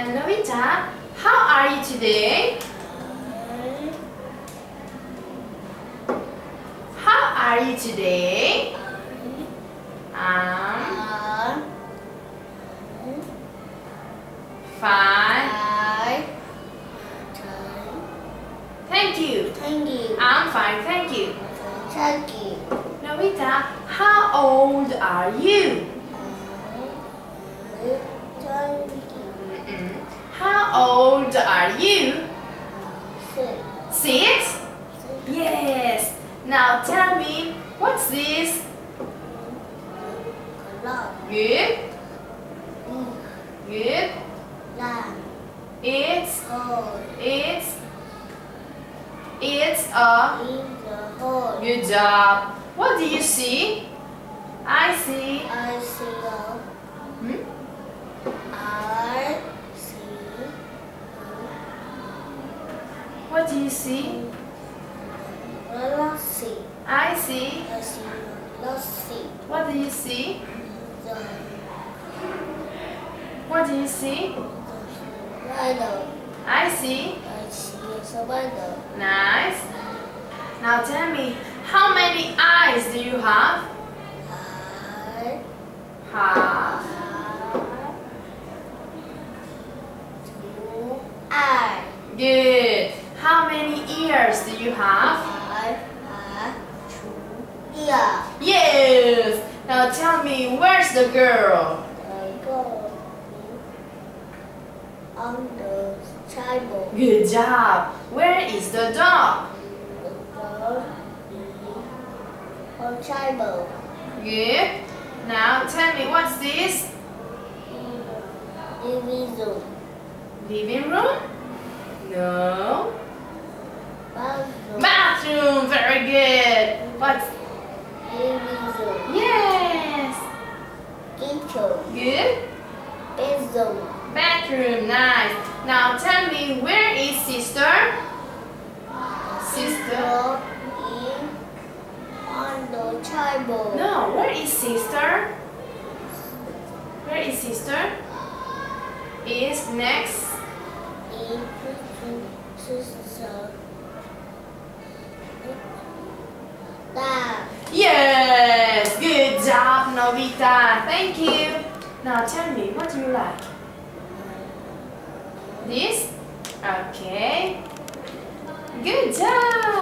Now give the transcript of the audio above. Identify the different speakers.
Speaker 1: Novita, how are you today? How are you today? Fine. Thank you. I'm fine, thank you. Novita, how old are you? How old are you? 6? Yes. Now tell me, what's this? Good. Good. It's a good job. What do you see? I see. What do you see? I see. What do you see? What do you see? I see. Nice. Now tell me, how many eyes do you have? Half. Good. How many ears do you have? Yes. Now tell me, where's the girl?
Speaker 2: On the table.
Speaker 1: Good job. Where is the dog?
Speaker 2: On table.
Speaker 1: Good. Now tell me, what's this?
Speaker 2: Living room.
Speaker 1: Living room? No.
Speaker 2: Bathroom.
Speaker 1: Bathroom. Very good. What's?
Speaker 2: Living room.
Speaker 1: Yes.
Speaker 2: Kitchen.
Speaker 1: Good.
Speaker 2: Bedroom.
Speaker 1: Bathroom. Nice. Now tell me, where is sister? Sister?
Speaker 2: On the table.
Speaker 1: No. Where is sister? Where is sister? Is next.
Speaker 2: Sister.
Speaker 1: Yes. Good job, Novita. Thank you. Now tell me, what do you like? This? Okay. Good job.